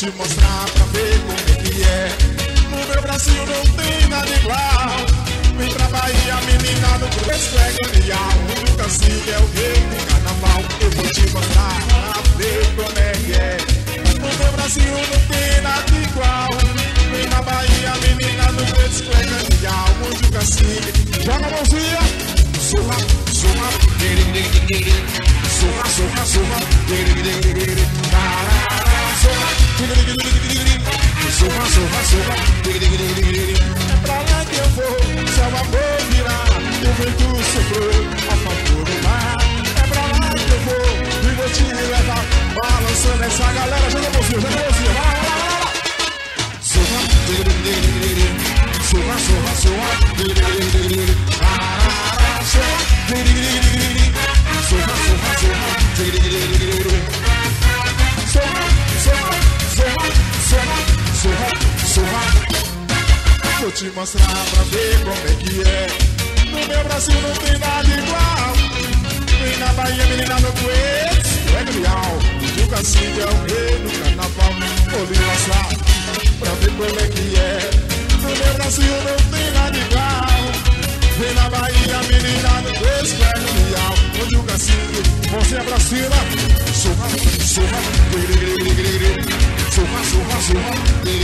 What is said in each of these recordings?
te mostrar pra ver como é que é. No meu Brasil não tem nada igual. Vem pra Bahia, menina do Crespo é genial. O Cacique é o rei do carnaval. Eu vou te mostrar pra ver como é que é. No meu Brasil não tem nada igual. Vem na Bahia, menina do Crespo é genial. O Cacique joga a mãozinha. Surra, surra, surra, surra, surra, surra, surra, surra. É pra lá que eu vou, céu amor virar. O vento soprou a favor do mar. É pra lá que eu vou e vou te levar. Balançando essa galera, joga a mãozinha, joga a mãozinha. Vai lá, vai lá, vai lá. Surra, surra, surra, surra. Surra, surra, surra. Vou te mostrar pra ver como é que é. No meu Brasil não tem nada igual. Vem na Bahia, menina no Crespo é genial. O Cacique é o rei do carnaval. Vou lhe mostrar pra ver como é que é. No meu Brasil não tem nada igual. Vem na Bahia, menina no Crespo é genial. Onde o Cacique, mãozinha pra cima. Surra, surra, surra, surra, surra.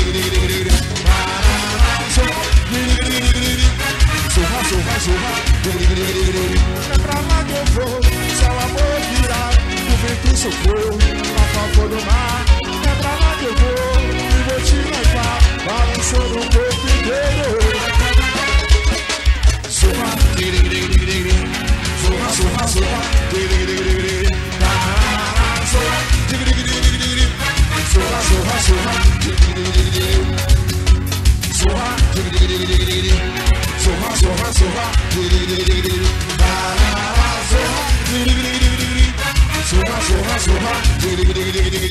Surra, surra, surra. É pra lá que eu vou, céu amor virar. O vento soprou a favor do mar. É pra lá que eu vou e vou te levar. Balançando o corpo inteiro. Surra, surra, surra, surra. Surra, surra, surra. Surra, surra, surra, surra. Surra, surra, surra.